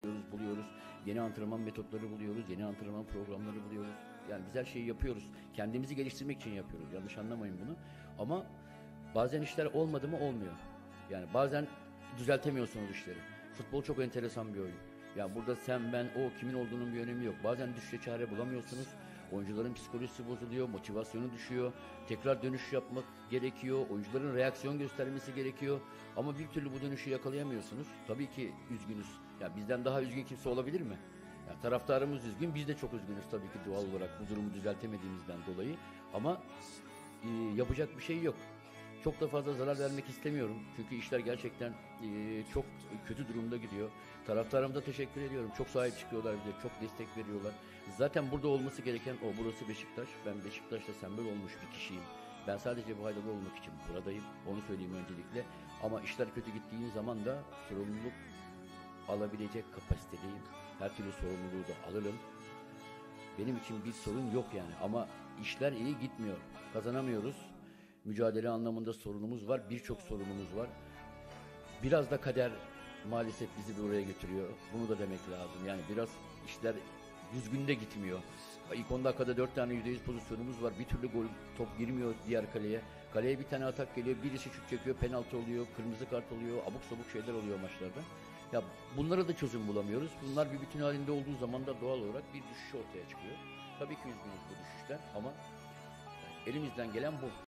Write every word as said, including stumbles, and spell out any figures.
buluyoruz. Yeni antrenman metotları buluyoruz. Yeni antrenman programları buluyoruz. Yani biz her şeyi yapıyoruz. Kendimizi geliştirmek için yapıyoruz. Yanlış anlamayın bunu. Ama bazen işler olmadı mı olmuyor. Yani bazen düzeltemiyorsunuz işleri. Futbol çok enteresan bir oyun. Ya burada sen, ben, o kimin olduğunun bir önemi yok. Bazen düşüşe çare bulamıyorsunuz. Oyuncuların psikolojisi bozuluyor, motivasyonu düşüyor. Tekrar dönüş yapmak gerekiyor. Oyuncuların reaksiyon göstermesi gerekiyor. Ama bir türlü bu dönüşü yakalayamıyorsunuz. Tabii ki üzgünüz. Ya bizden daha üzgün kimse olabilir mi? Ya taraftarımız üzgün, biz de çok üzgünüz tabii ki doğal olarak bu durumu düzeltemediğimizden dolayı. Ama e, yapacak bir şey yok. Çok da fazla zarar vermek istemiyorum. Çünkü işler gerçekten e, çok kötü durumda gidiyor. Taraftarıma da teşekkür ediyorum. Çok sahip çıkıyorlar bize, çok destek veriyorlar. Zaten burada olması gereken o. Burası Beşiktaş. Ben Beşiktaş'ta sembol olmuş bir kişiyim. Ben sadece bu haydalı olmak için buradayım. Onu söyleyeyim öncelikle. Ama işler kötü gittiği zaman da sorumluluk alabilecek kapasitedeyim. Her türlü sorumluluğu da alırım. Benim için bir sorun yok yani. Ama işler iyi gitmiyor. Kazanamıyoruz. Mücadele anlamında sorunumuz var. Birçok sorunumuz var. Biraz da kader maalesef bizi buraya getiriyor. Bunu da demek lazım. Yani biraz işler düzgün de gitmiyor. İlk on dakikada dört tane yüzde yüz pozisyonumuz var. Bir türlü gol top girmiyor diğer kaleye. Kaleye bir tane atak geliyor. Birisi şut çekiyor. Penaltı oluyor. Kırmızı kart oluyor. Abuk sabuk şeyler oluyor maçlarda. Ya bunlara da çözüm bulamıyoruz. Bunlar bir bütün halinde olduğu zaman da doğal olarak bir düşüş ortaya çıkıyor. Tabii ki üzgünüz bu düşüşten ama elimizden gelen bu.